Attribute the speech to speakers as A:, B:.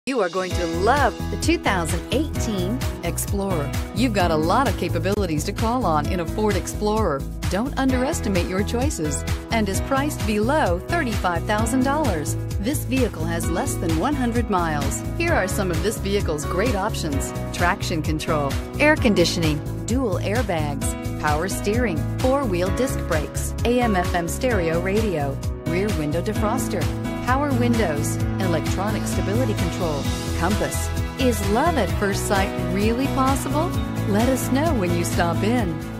A: You are going to love the 2018 Explorer. You've got a lot of capabilities to call on in a Ford Explorer. Don't underestimate your choices and is priced below $35,000. This vehicle has less than 100 miles. Here are some of this vehicle's great options: traction control, air conditioning, dual airbags, power steering, four-wheel disc brakes, AM/FM stereo radio, rear window defroster, power windows, electronic stability control, compass. Is love at first sight really possible? Let us know when you stop in.